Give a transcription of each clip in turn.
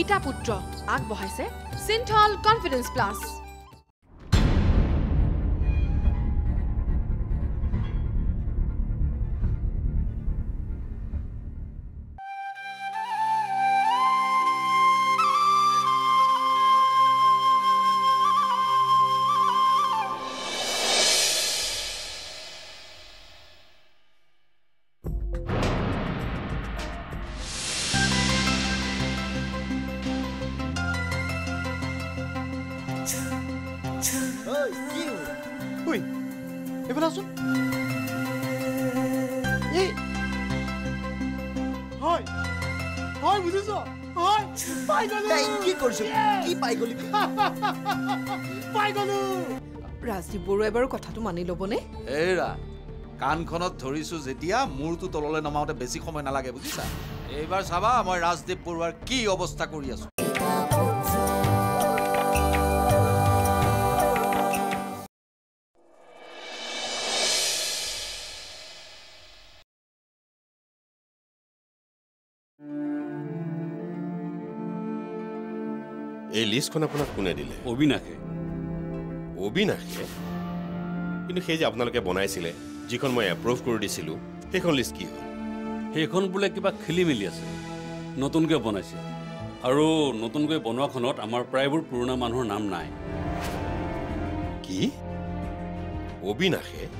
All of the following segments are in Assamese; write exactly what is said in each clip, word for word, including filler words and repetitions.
পিতা পুত্ৰ আগবঢ়াইছে সিন্থল কনফিডেন্স প্লাস। ৰাজদীপ বৰুৱাই বাৰু কথাটো মানি ল'বনে? এৰা কাণখনত ধৰিছো যেতিয়া মূৰটো তললৈ নমাওঁতে বেছি সময় নালাগে বুজিছা। এইবাৰ চাবা মই ৰাজদীপ বৰুৱাৰ কি অৱস্থা কৰি আছো। এই লিষ্টখন আপোনাক কোনে দিলে? অবিনাশে। অবিনাশে? কিন্তু সেই যে আপোনালোকে বনাইছিলে যিখন মই এপ্ৰুভ কৰি দিছিলোঁ সেইখন লিষ্ট কি হ'ল? সেইখন বোলে কিবা খেলি মেলি আছে, নতুনকৈ বনাইছে আৰু নতুনকৈ বনোৱাখনত আমাৰ প্ৰায়বোৰ পুৰণা মানুহৰ নাম নাই। কি? অবিনাশে?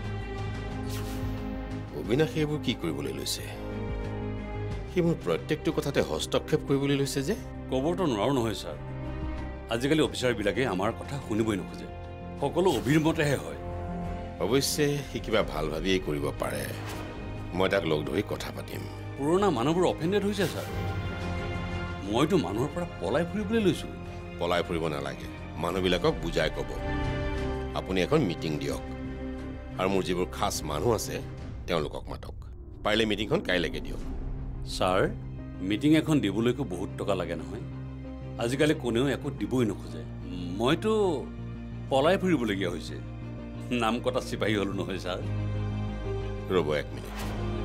অবিনাশে এইবোৰ কি কৰিবলৈ লৈছে? সি মোৰ প্ৰত্যেকটো কথাতে হস্তক্ষেপ কৰিবলৈ লৈছে যে? ক'বতো নোৱাৰো নহয় ছাৰ, আজিকালি অফিচাৰবিলাকে আমাৰ কথা শুনিবই নোখোজে, সকলো অভিমতেহে হয়। অৱশ্যে সি কিবা ভাল ভাবিয়েই কৰিব পাৰে, মই তাক লগ ধৰি কথা পাতিম। পুৰণা মানুহবোৰ অফেণ্ডেড হৈছে ছাৰ। মইতো মানুহৰ পৰা পলাই ফুৰিবলৈ লৈছোঁ। পলাই ফুৰিব নালাগে, মানুহবিলাকক বুজাই ক'ব। আপুনি এখন মিটিং দিয়ক আৰু মোৰ যিবোৰ খাচ মানুহ আছে তেওঁলোকক মাতক। পাৰিলে মিটিংখন কাইলৈকে দিয়ক। ছাৰ, মিটিং এখন দিবলৈকো বহুত টকা লাগে নহয়, আজিকালি কোনেও একো দিবই নোখোজে। মইতো পলাই ফুৰিবলগীয়া হৈছে, নাম কটা চিপাহী হ'লো নহয় ছাৰ। ৰ'ব এক মিনিট।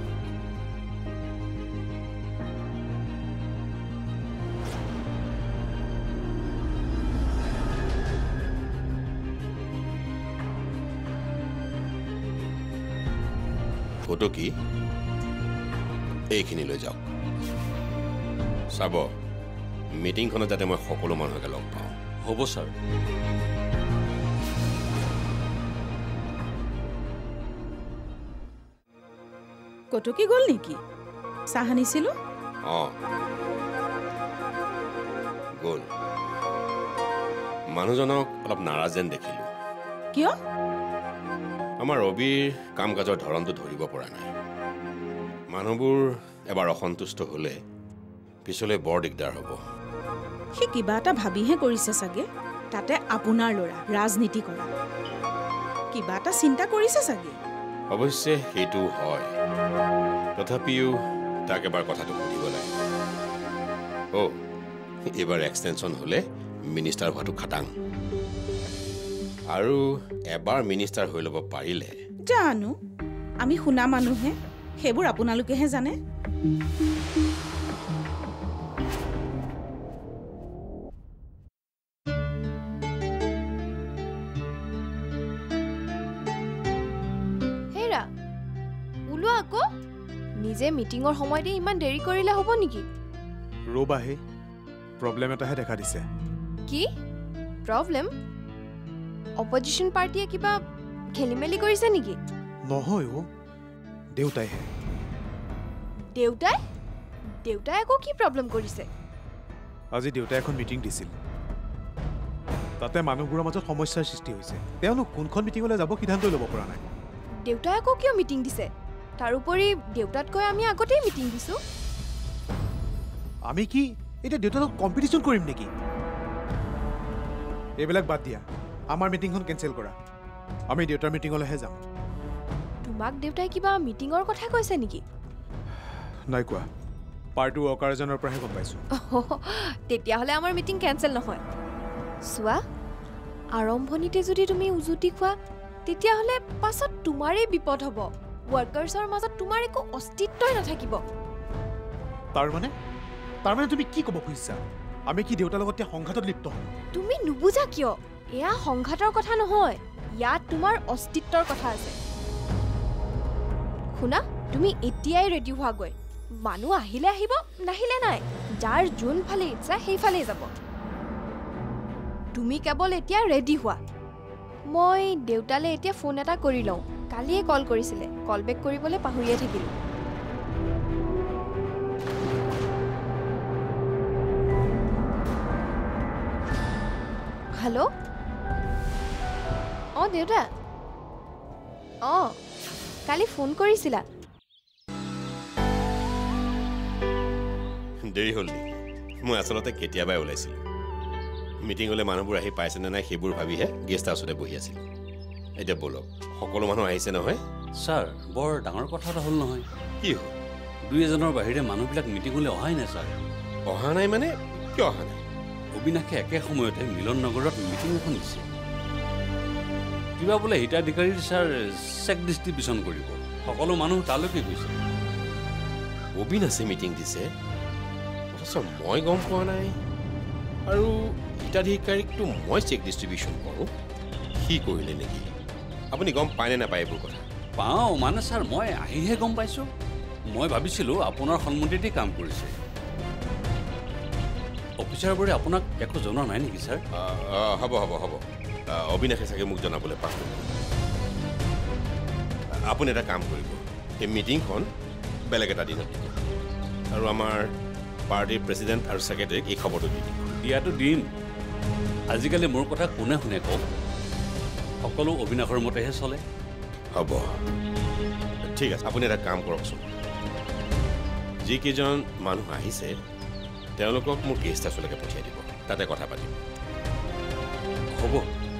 ফটো কি? এইখিনি লৈ যাওক। চাব মিটিংখনত যাতে মই সকলো মানুহকে লগ পাওঁ। হ'ব ছাৰ। কটকি গ'ল নেকি? চাহ আনিছিলোঁ। অঁ গ'ল। মানুহজনক অলপ নাৰাজ যেন দেখিলোঁ। কিয়? আমাৰ ৰবিৰ কাম কাজৰ ধৰণটো ধৰিব পৰা নাই। মানুহবোৰ এবাৰ অসন্তুষ্ট হ'লে পিছলৈ বৰ দিগদাৰ হ'ব। সি কিবা এটা ভাবিহে কৰিছে চাগে, তাতে আপোনাৰ ল'ৰা ৰাজনীতি কৰা, কিবা এটা চিন্তা কৰিছে চাগে। অৱশ্যে সেইটো হয়, তথাপিও তাক এবাৰ কথাটো সুধিব লাগে। অ' এইবাৰ এক্সটেনশ্যন হ'লে মিনিষ্টাৰ হোৱাটো খাটাং, আৰু এবাৰ মিনিষ্টাৰ হৈ ল'ব পাৰিলে। জানো, আমি শুনা মানুহে, সেইবোৰ আপোনালোকেহে জানে। হেৰা ওলোৱা আকৌ, নিজে মিটিঙৰ সময়তে ইমান দেৰি কৰিলে হ'ব নেকি? ৰ'বাহে, প্ৰব্লেম এটাহে দেখা দিছে। কি প্ৰব্লেম? অপজিশ্যন পাৰ্টিয়ে কিবা খেলি মেলি কৰিছে নেকি? নহয় অ', দেউতাইহে। দেউতাই? দেউতাই আকৌ কি প্ৰব্লেম কৰিছে? আজি দেউতাই এখন মিটিং দিছিল, তাতে মানুহবোৰৰ মাজত সমস্যাৰ সৃষ্টি হৈছে। তেওঁলোক কোনখন মিটিঙলৈ যাব সিদ্ধান্ত ল'ব পৰা নাই। দেউতাই আকৌ কিয় মিটিং দিছে? তাৰোপৰি দেউতাতকৈ আমি আগতেই মিটিং দিছোঁ। আমি কি এতিয়া দেউতাৰ লগত কম্পিটিশ্যন কৰিম নেকি? এইবিলাক বাদ দিয়া, আমাৰ মিটিংখন কেঞ্চেল কৰা। আমি দেউতাৰ মিটিঙলৈহে যাম। তোমাক দেউতাই কিবা মিটিঙৰ কথা কৈছে নেকি? নাই কোৱা, পাৰ্টি ৱৰ্কাৰ এজনৰ পৰাহে গম পাইছোঁ। তেতিয়াহ'লে আমাৰ মিটিং কেঞ্চেল নহয়। চোৱা, আৰম্ভণিতে যদি তুমি উজুতি খোৱা তেতিয়াহ'লে পাছত তোমাৰেই বিপদ হ'ব। ৱৰ্কাৰ্ছৰ মাজত তোমাৰ একো অস্তিত্বই নাথাকিব। তাৰমানে তাৰমানে তুমি কি ক'ব খুজিছা? আমি কি দেউতাৰ লগত সংঘাতত লিপ্ত হ'ম? তুমি নুবুজা কিয়? এয়া সংঘাতৰ কথা নহয়, ইয়াত তোমাৰ অস্তিত্বৰ কথা আছে। শুনা, তুমি এতিয়াই ৰেডি হোৱাগৈ। মানুহ আহিলে আহিব, নাহিলে নাই। যাৰ যোনফালে ইচ্ছা সেইফালে যাব। তুমি কেৱল এতিয়া ৰেডি হোৱা। মই দেউতালৈ এতিয়া ফোন এটা কৰি লওঁ। কালিয়ে কল কৰিছিলে, কল বেক কৰিবলৈ পাহৰিয়ে থাকিলোঁ। হেল্ল', অঁ দেউতা। অঁ, কালি ফোন কৰিছিলা? দেৰি হ'ল নেকি? মই আচলতে কেতিয়াবাই ওলাইছিলোঁ। মিটিঙলৈ মানুহবোৰ আহি পাইছেনে নাই সেইবোৰ ভাবিহে গেষ্ট হাউচতে বহি আছিলোঁ। এতিয়া বলক, সকলো মানুহ আহিছে নহয়? ছাৰ, বৰ ডাঙৰ কথা এটা হ'ল নহয়। কি হ'ল? দুই এজনৰ বাহিৰে মানুহবিলাক মিটিঙলৈ অহাই নাই ছাৰ। অহা নাই মানে? কিয় অহা নাই? অবিনাশে একে সময়তে মিলন নগৰত মিটিং এখন দিছে। কিবা বোলে হিতাধিকাৰীৰ ছাৰ চেক ডিষ্ট্ৰিবিউশ্যন কৰিব। সকলো মানুহ তালৈকে গৈছে। অবিনাশে মিটিং দিছে, অথচ মই গম পোৱা নাই। আৰু হিতাধিকাৰীকটো মই চেক ডিষ্ট্ৰিবিউশ্যন কৰোঁ, সি কৰিলে নেকি? আপুনি গম পায়নে নাপায় এইবোৰ কথা? পাওঁ মানে ছাৰ, মই আহিহে গম পাইছোঁ। মই ভাবিছিলোঁ আপোনাৰ সন্মতিতেই কাম কৰিছে। অফিচাৰবোৰে আপোনাক একো জনোৱা নাই নেকি ছাৰ? হ'ব হ'ব হ'ব অবিনাশে চাগে মোক জনাবলৈ পাহৰিল। আপুনি এটা কাম কৰিব, এই মিটিংখন বেলেগ এটা দিনত দিব আৰু আমাৰ পাৰ্টিৰ প্ৰেচিডেণ্ট আৰু ছেক্ৰেটাৰীক এই খবৰটো দি দিব। দিয়াটো দিম। আজিকালি মোৰ কথা কোনে শুনে কওক? সকলো অবিনাশৰ মতেহে চলে। হ'ব, ঠিক আছে। আপুনি এটা কাম কৰকচোন, যিকেইজন মানুহ আহিছে তেওঁলোকক মোৰ গেষ্ট হাউচলৈকে পঠিয়াই দিব, তাতে কথা পাতিম। হ'ব।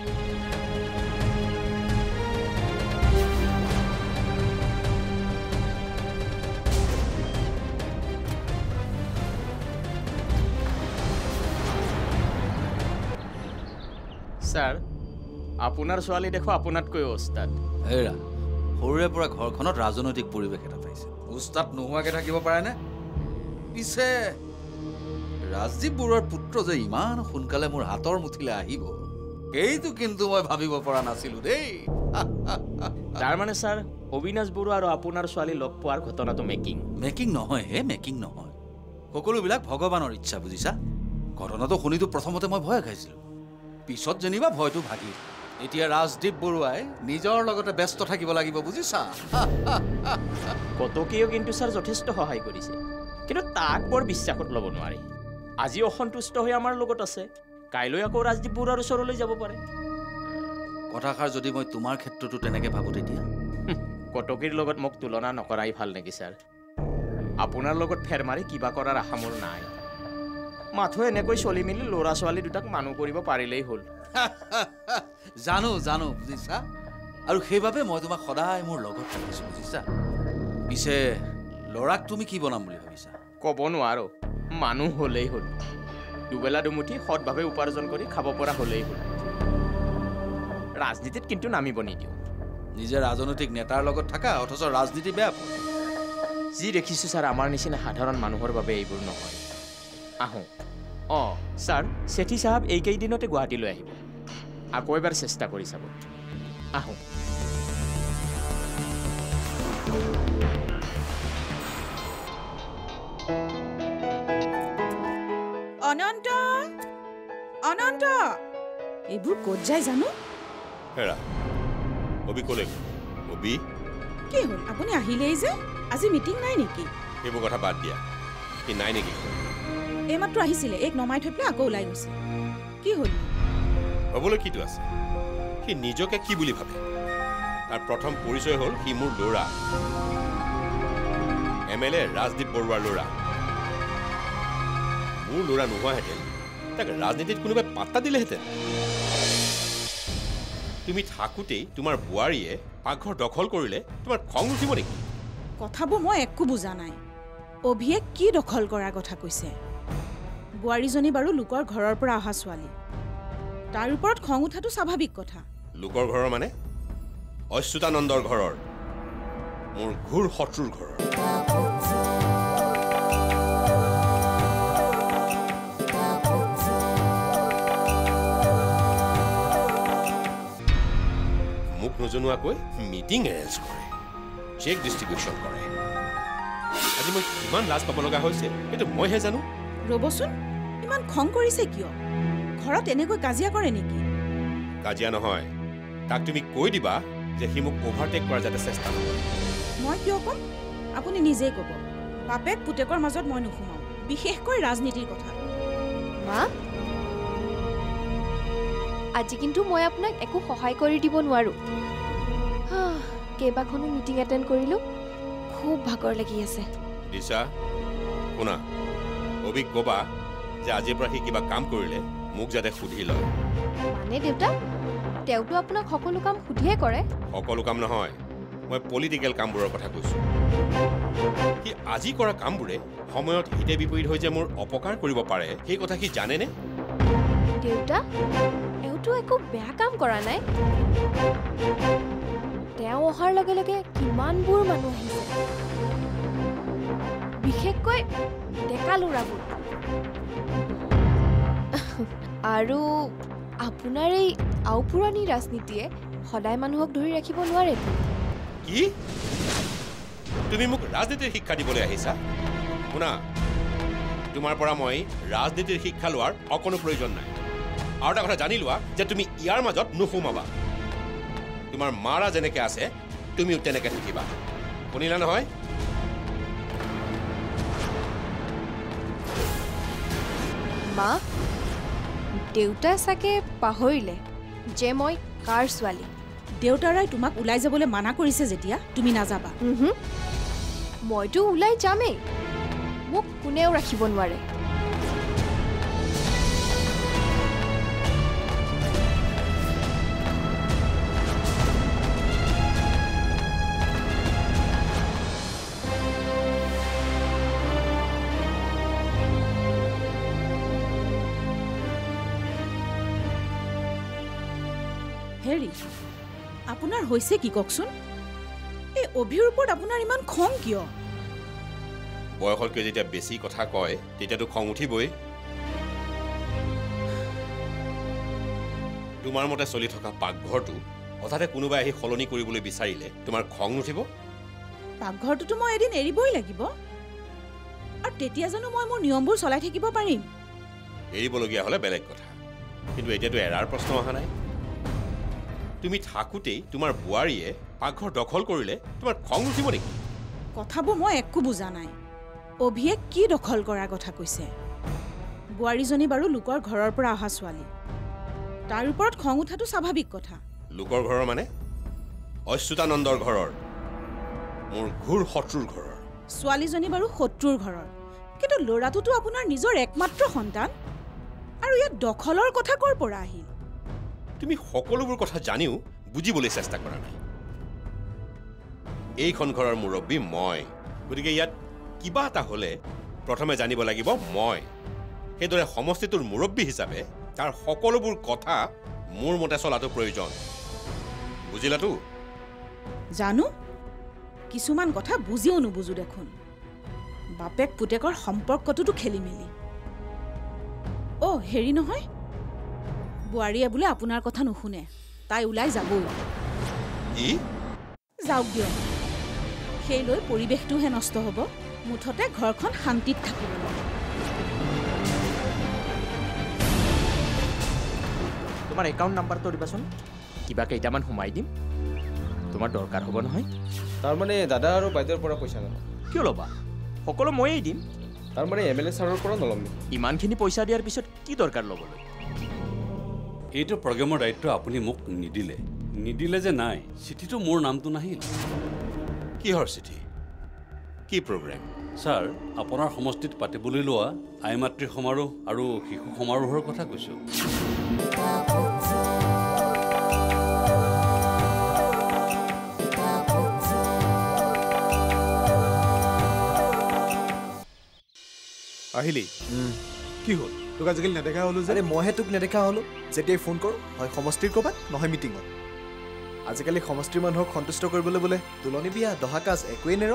ছাৰ, আপোনাৰ ছোৱালী দেখো আপোনাতকৈ ওস্তাদ। হেৰা, সৰুৰে পৰা ঘৰখনত ৰাজনৈতিক পৰিৱেশ এটা পাইছে। উস্তাদ নোহোৱাকৈ থাকিব পাৰেনে? পিছে ৰাজদীপ বৰুৱাৰ পুত্ৰ যে ইমান সোনকালে মোৰ হাতৰ মুঠিলৈ আহিব, সেইটো কিন্তু মই ভাবিব পৰা নাছিলোঁ দেই। তাৰমানে ছাৰ, অবিনাশ বৰুৱা আৰু আপোনাৰ ছোৱালী লগ পোৱাৰ ঘটনাটো মেকিং। মেকিং নহয় হে, মেকিং নহয়। সকলোবিলাক ভগৱানৰ ইচ্ছা, বুজিছা? ঘটনাটো শুনিতো প্ৰথমতে মই ভয় খাইছিলোঁ, পিছত যেনিবা ভয়টো ভাগিল। এতিয়া ৰাজদীপ বৰুৱাই নিজৰ লগতে ব্যস্ত থাকিব লাগিব, বুজিছা? কটকীয়েও কিন্তু ছাৰ যথেষ্ট সহায় কৰিছে, কিন্তু তাক বৰ বিশ্বাসত ল'ব নোৱাৰি। আজি অসন্তুষ্ট হৈ আমাৰ লগত আছে, কাইলৈ আকৌ ৰাজদীপ বৰুৱাৰ ওচৰলৈ যাব পাৰে। কথাষাৰ যদি মই তোমাৰ ক্ষেত্ৰতো তেনেকৈ ভাবোঁ, তেতিয়া কটকীৰ লগত মোক তুলনা নকৰাই ভাল নেকি ছাৰ? আপোনাৰ লগত ফেৰ মাৰি কিবা কৰাৰ আশা মোৰ নাই। মাথো এনেকৈ চলি মেলি ল'ৰা ছোৱালী দুটাক মানুহ কৰিব পাৰিলেই হ'ল। জানো জানো বুজিছা, আৰু সেইবাবে মই তোমাক সদায় মোৰ লগত ৰাখিছোঁ, বুজিছা? পিছে ল'ৰাক তুমি কি বনাম বুলি ভাবিছা? ক'ব নোৱাৰো, মানুহ হ'লেই হ'ল। দুবেলা দুমুঠি সৎভাৱে উপাৰ্জন কৰি খাব পৰা হ'লেই হ'ল। ৰাজনীতিত কিন্তু নামিব নিদিওঁ। নিজে ৰাজনৈতিক নেতাৰ লগত থাকা, অথচ ৰাজনীতি বেয়া পোৱা। যি দেখিছোঁ ছাৰ, আমাৰ নিচিনা সাধাৰণ মানুহৰ বাবে এইবোৰ নহয়। আহোঁ। অঁ ছাৰ, ছেঠি চাহাব এইকেইদিনতে গুৱাহাটীলৈ আহিব। আকৌ এবাৰ চেষ্টা কৰি চাব। আহোঁ। অনন্ত, অনন্ত, এইবোৰ ক'ত যায় জানো? হেৰা, অবি ক'লে অবি? কি হ'ল, আপুনি আহিলেই যে? আজি মিটিং নাই নেকি? এইবোৰ কথা বাদ দিয়া, সি নাই নেকি? এইমাত্ৰ আহিছিলে, এক নমাই থৈ পেলাই আকৌ ওলাই গৈছে। কি হ'ল? হ'বলৈ কিটো আছে? সি নিজকে কি বুলি ভাবে? তাৰ প্ৰথম পৰিচয় হ'ল সি মোৰ ল'ৰা, এম এল এ ৰাজদীপ বৰুৱাৰ ল'ৰা। মোৰ ল'ৰা নোহোৱাহেঁতেন তাক ৰাজনীতিত কোনোবাই পাত্তা দিলেহেঁতেন। তুমি থাকোঁতেই তোমাৰ বোৱাৰীয়ে পাকঘৰ দখল কৰিলে তোমাৰ খং উঠিব নেকি? কথাবোৰ মই একো বুজা নাই। অভিয়ে কি দখল কৰাৰ কথা কৈছে? বোৱাৰীজনী বাৰু লোকৰ ঘৰৰ পৰা অহা ছোৱালী, তাৰ ওপৰত খং উঠাটো স্বাভাৱিক কথা। লোকৰ ঘৰৰ মানে? অচ্যুতানন্দৰ ঘৰৰ, মোৰ ঘোৰ শত্ৰুৰ ঘৰৰ। নজনোৱাকৈ মিটিং এৰেঞ্জ কৰে, চেক ডিষ্ট্ৰিবিউশ্যন কৰে। আজি মই কিমান লাজ পাব লগা হৈছে এইটো মইহে জানো। ৰ'বচোন, ইমান খং কৰিছে কিয়? ঘৰত এনেকৈ কাজিয়া কৰে নেকি? কাজিয়া নহয়, তাক তুমি কৈ দিবা যে সি মোক অভাৰটেক কৰাৰ যাতে চেষ্টা নকৰে। মই কিয় ক'ম? আপুনি নিজেই ক'ব। বাপেক পুতেকৰ মাজত মই নোসোমাওঁ, বিশেষকৈ ৰাজনীতিৰ কথা। মা, আজি কিন্তু মই আপোনাক একো সহায় কৰি দিব নোৱাৰোঁ। কেইবাখনো মিটিং এটেণ্ড কৰিলোঁ, খুব ভাগৰ লাগি আছে। দিশা, শুনা, অভিক ক'বা যে আজিৰ পৰা সি কিবা কাম কৰিলে মোক যাতে সুধি লয়। মানে দেউতা, তেওঁতো আপোনাক সকলো কাম সুধিয়ে কৰে। সকলো কাম নহয়, মই পলিটিকেল কামবোৰৰ কথা কৈছোঁ। সি আজি কৰা কামবোৰে সময়ত হিতে বিপৰীত হৈ যে মোৰ অপকাৰ কৰিব পাৰে সেই কথা সি জানেনে? দেউতা, এওঁতো একো বেয়া কাম কৰা নাই। তেওঁ অহাৰ লগে লগে কিমানবোৰ মানুহ আহিছে, বিশেষকৈ ডেকা ল'ৰাবোৰ। আৰু আপোনাৰ এই আওপুৰণি ৰাজনীতিয়ে সদায় মানুহক ধৰি ৰাখিব নোৱাৰে। কি? তুমি মোক ৰাজনীতিৰ শিক্ষা দিবলৈ আহিছা? শুনা, তোমাৰ পৰা মই ৰাজনীতিৰ শিক্ষা লোৱাৰ অকণো প্ৰয়োজন নাই। আৰু এটা কথা জানি লোৱা যে তুমি ইয়াৰ মাজত নোসোমাবা। তোমাৰ মাৰা যেনেকৈ আছে তুমিও তেনেকৈ থাকিবা, শুনিলা নহয়? মা, দেউতাই চাগে পাহৰিলে যে মই কাৰ ছোৱালী। দেউতাৰাই তোমাক ওলাই যাবলৈ মানা কৰিছে যেতিয়া তুমি নাযাবা। মইতো ওলাই যামেই, মোক কোনেও ৰাখিব নোৱাৰে। হেৰি, আপোনাৰ হৈছে কি কওকচোন? এই অভিৰ ওপৰত আপোনাৰ ইমান খং কিয়? বয়সতকৈ যেতিয়া বেছি কথা কয় তেতিয়াতো খং উঠিবই। তোমাৰ মতে চলি থকা পাকঘৰটো হঠাতে কোনোবাই আহি সলনি কৰিবলৈ বিচাৰিলে তোমাৰ খং নুঠিব? পাকঘৰটোতো মই এদিন এৰিবই লাগিব, আৰু তেতিয়া জানো মই মোৰ নিয়মবোৰ চলাই থাকিব পাৰিম? এৰিবলগীয়া হ'লে বেলেগ কথা, কিন্তু এতিয়াতো এৰাৰ প্ৰশ্ন অহা নাই। তুমি থাকোঁতেই তোমাৰ বোৱাৰীয়ে পাকঘৰ দখল কৰিলে তোমাৰ খং উঠিব নেকি? কথাবোৰ মই একো বুজা নাই। অভিয়ে কি দখল কৰাৰ কথা কৈছে? বোৱাৰীজনী বাৰু লোকৰ ঘৰৰ পৰা অহা ছোৱালী, তাৰ ওপৰত খং উঠাটো স্বাভাৱিক কথা। লোকৰ ঘৰৰ মানে? অচ্যুতানন্দৰ ঘৰৰ, মোৰ ঘূৰ শত্ৰুৰ ঘৰৰ। ছোৱালীজনী বাৰু শত্ৰুৰ ঘৰৰ, কিন্তু ল'ৰাটোতো আপোনাৰ নিজৰ একমাত্ৰ সন্তান, আৰু ইয়াত দখলৰ কথা ক'ৰ পৰা আহিল? তুমি সকলোবোৰ কথা জানিও বুজিবলৈ চেষ্টা কৰা নাই। এইখন ঘৰৰ মুৰব্বী মই, গতিকে ইয়াত কিবা এটা হ'লে প্ৰথমে জানিব লাগিব মই। সেইদৰে সমষ্টিটোৰ মুৰব্বী হিচাপে তাৰ সকলোবোৰ কথা মোৰ মতে চলাটো প্ৰয়োজন, বুজিলাতো? জানো, কিছুমান কথা বুজিও নুবুজো দেখোন। বাপেক পুতেকৰ সম্পৰ্কটোতো খেলি মেলি। অ' হেৰি নহয়, বোৱাৰীয়ে বোলে আপোনাৰ কথা নুশুনে, তাই ওলাই যাবই। কি? যাওক দিয়ক, সেই লৈ পৰিৱেশটোহে নষ্ট হ'ব, মুঠতে ঘৰখন শান্তিত থাকিব লাগে। তোমাৰ একাউণ্ট নাম্বাৰটো দিবাচোন, কিবা কেইটামান সোমাই দিম, তোমাৰ দৰকাৰ হ'ব নহয়। তাৰমানে দাদা আৰু বাইদেউৰ পৰা পইচা নলওঁ? কিয় ল'বা, সকলো ময়েই দিম। তাৰমানে এম এল এ ছাৰৰ পৰা নল'ম নেকি? ইমানখিনি পইচা দিয়াৰ পিছত কি দৰকাৰ ল'বলৈ? এইটো প্ৰগ্ৰেমৰ দায়িত্ব আপুনি মোক নিদিলে। নিদিলে যে নাই, চিঠিটো মোৰ নামটো নাহিল। কিহৰ চিঠি? কি প্ৰগ্ৰেম? ছাৰ, আপোনাৰ সমষ্টিত পাতিবলৈ লোৱা আই মাতৃ সমাৰোহ আৰু শিশু সমাৰোহৰ কথা কৈছোঁ। আহিলি? কি হ'ল? তোক আজিকালি নেদেখা হ'লো যে? আৰে মইহে তোক নেদেখা হ'লো। যেতিয়াই ফোন কৰোঁ হয় সমষ্টিৰ ক'ৰবাত, নহয় মিটিঙত। আজিকালি সমষ্টিৰ মানুহক সন্তুষ্ট কৰিবলৈ বোলে তোলনি বিয়া, দহা কাজ একোৱেই নেৰ।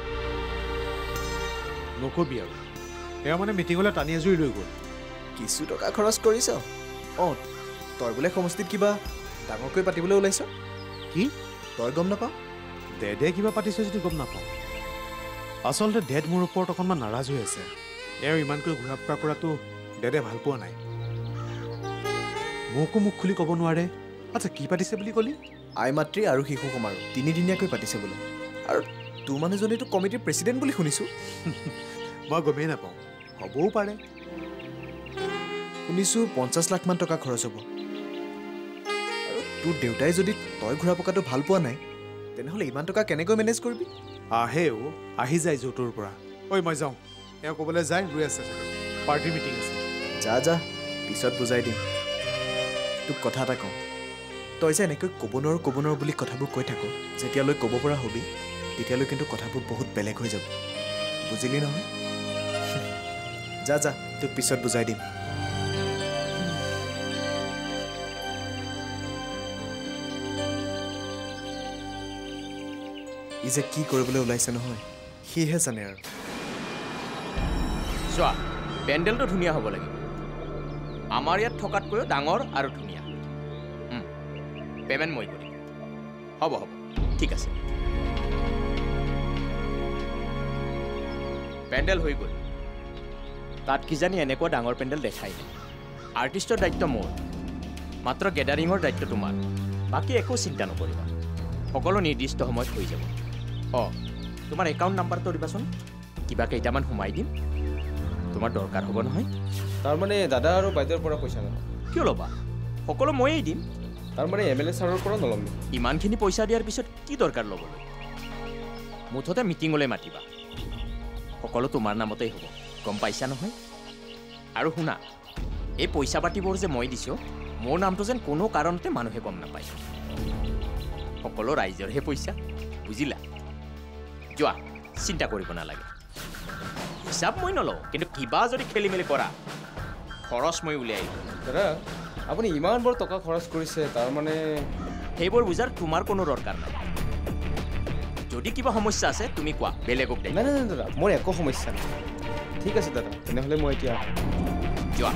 নকবি আৰু, তেওঁ মানে মিটিঙলৈ টানি আজুৰি ৰৈ গ'ল। কিছু টকা খৰচ কৰিছ? অঁ, তই বোলে সমষ্টিত কিবা ডাঙৰকৈ পাতিবলৈ ওলাইছ? কি? তই গম নাপাওঁ ডেডে কিবা পাতিছে যদি গম নাপাওঁ আচলতে ডেড মোৰ ওপৰত অকণমান নাৰাজ হৈ আছে এওঁ ইমানকৈ ঘূৰা ফুৰা কৰাটো ডেডে ভাল পোৱা নাই মোকো মুখ খুলি ক'ব নোৱাৰে আচ্ছা কি পাতিছে বুলি ক'লি আই মাতৃ আৰু শিশু সমাৰোহ তিনিদিনীয়াকৈ পাতিছে বোলে আৰু তোৰ মানুহজনীতো কমিটিৰ প্ৰেচিডেণ্ট বুলি শুনিছোঁ মই গমেই নাপাওঁ হ'বও পাৰে শুনিছোঁ পঞ্চাছ লাখমান টকা খৰচ হ'ব আৰু তোৰ দেউতাই যদি তই ঘূৰা পকাটো ভাল পোৱা নাই তেনেহ'লে ইমান টকা কেনেকৈ মেনেজ কৰিবি আহে অ' আহি যায় য'টোৰ পৰা ঐ মই যাওঁ এওঁ ক'বলৈ যায় ৰৈ আছে পাৰ্টি মিটিং আছে যা যা পিছত বুজাই দিম তোক কথা এটা কওঁ তই যে এনেকৈ ক'ব নোৱাৰো ক'ব নোৱাৰো বুলি কথাবোৰ কৈ থাকোঁ যেতিয়ালৈ ক'ব পৰা হবি তেতিয়ালৈ কিন্তু কথাবোৰ বহুত বেলেগ হৈ যাব বুজিলি নহয় যা যা তোক পিছত বুজাই দিম ই যে কি কৰিবলৈ ওলাইছে নহয় সিহে জানে আৰু চোৱা পেণ্ডেলটো ধুনীয়া হ'ব লাগিব আমাৰ ইয়াত থকাতকৈও ডাঙৰ আৰু ধুনীয়া পে'মেণ্ট মই কৰিম হ'ব হ'ব ঠিক আছে পেণ্ডেল হৈ গ'ল তাত কিজানি এনেকুৱা ডাঙৰ পেণ্ডেল দেখাই নাই আৰ্টিষ্টৰ দায়িত্ব মোৰ মাত্ৰ গেডাৰিঙৰ দায়িত্ব তোমাৰ বাকী একো চিন্তা নকৰিবা সকলো নিৰ্দিষ্ট সময়ত হৈ যাব অঁ তোমাৰ একাউণ্ট নাম্বাৰটো দিবাচোন কিবা কেইটামান সোমাই দিম তোমাৰ দৰকাৰ হ'ব নহয় তাৰমানে দাদা আৰু বাইদেউৰ পৰা পইচা নল'ম কিয় ল'বা সকলো ময়েই দিম তাৰমানে এম এল এ ছাৰৰ পৰা নল'ম ইমানখিনি পইচা দিয়াৰ পিছত কি দৰকাৰ ল'বলৈ মুঠতে মিটিঙলৈ মাতিবা সকলো তোমাৰ নামতেই হ'ব গম পাইছা নহয় আৰু শুনা এই পইচা পাতিবোৰ যে মই দিছোঁ মোৰ নামটো যেন কোনো কাৰণতে মানুহে গম নাপায় সকলো ৰাইজৰহে পইচা বুজিলা যোৱা চিন্তা কৰিব নালাগে হিচাপ মই নলওঁ কিন্তু কিবা যদি খেলি মেলি কৰা খৰচ মই উলিয়াই দিম দাদা আপুনি ইমান বৰ টকা খৰচ কৰিছে তাৰমানে সেইবোৰ বুজাৰ তোমাৰ কোনো দৰকাৰ নাই যদি কিবা সমস্যা আছে তুমি কোৱা বেলেগক দে নাই নাই নাই দাদা মোৰ একো সমস্যা নাই ঠিক আছে দাদা তেনেহ'লে মই এতিয়া যোৱা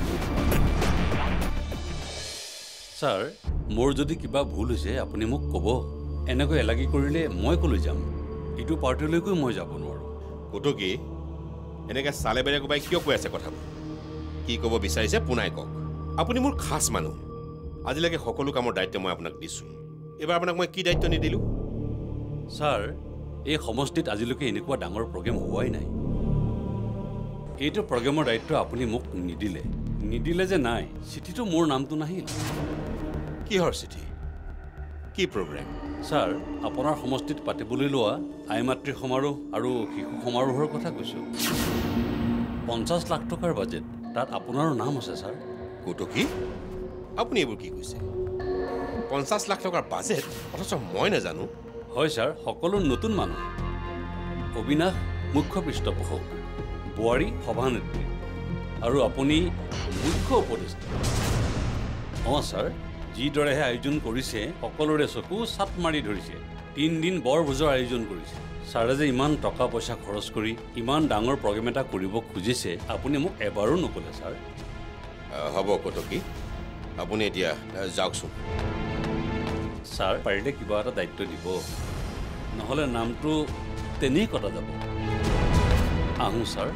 ছাৰ মোৰ যদি কিবা ভুল হৈছে আপুনি মোক ক'ব এনেকৈ এলাগি কৰিলে মই ক'লৈ যাম ইটো পাৰ্টিলৈকো মই যাব নোৱাৰোঁ কটকী এনেকৈ চালে বেলেগ কোবাই কিয় কৈ আছে কথাবোৰ কি ক'ব বিচাৰিছে পুনাই কওক আপুনি মোৰ খাচ মানুহ আজিলৈকে সকলো কামৰ দায়িত্ব মই আপোনাক দিছোঁ এইবাৰ আপোনাক মই কি দায়িত্ব নিদিলোঁ ছাৰ এই সমষ্টিত আজিলৈকে এনেকুৱা ডাঙৰ প্ৰগ্ৰেম হোৱাই নাই এইটো প্ৰগ্ৰেমৰ দায়িত্ব আপুনি মোক নিদিলে নিদিলে যে নাই চিঠিটো মোৰ নামটো নাহিল কিহৰ চিঠি কি প্ৰগ্ৰেম ছাৰ আপোনাৰ সমষ্টিত পাতিবলৈ লোৱা আই মাতৃ সমাৰোহ আৰু শিশু সমাৰোহৰ কথা কৈছোঁ পঞ্চাছ লাখ টকাৰ বাজেট তাত আপোনাৰো নাম আছে ছাৰ কটকী আপুনি এইবোৰ কি কৈছে পঞ্চাছ লাখ টকাৰ বাজেট অথচ মই নাজানো হয় ছাৰ সকলো নতুন মানুহ অবিনাশ মুখ্য পৃষ্ঠপোষক বোৱাৰী সভানেত্ৰী আৰু আপুনি মুখ্য উপদেষ্টা অঁ ছাৰ যিদৰেহে আয়োজন কৰিছে সকলোৰে চকু চাট মাৰি ধৰিছে তিনিদিন বৰ ভোজৰ আয়োজন কৰিছে ছাৰে যে ইমান টকা পইচা খৰচ কৰি ইমান ডাঙৰ প্ৰগ্ৰেম এটা কৰিব খুজিছে আপুনি মোক এবাৰো নক'লে ছাৰ হ'ব কটকী আপুনি এতিয়া যাওকচোন ছাৰ পাৰিলে কিবা এটা দায়িত্ব দিব নহ'লে নামটো তেনেই কটা যাব আহোঁ ছাৰ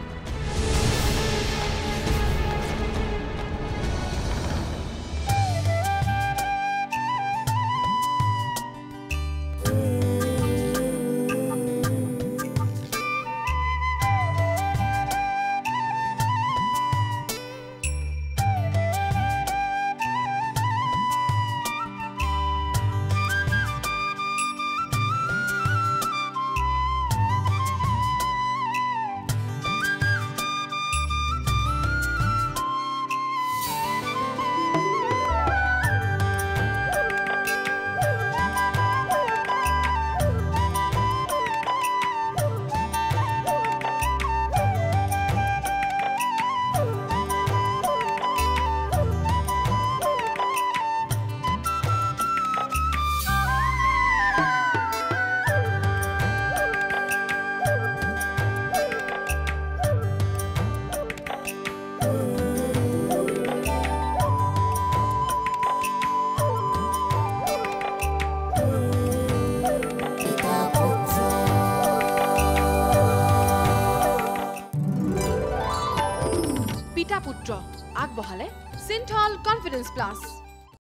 পিতা পুত্ৰ আগবঢ়ালে চিন্থল কনফিডেন্স প্লাছ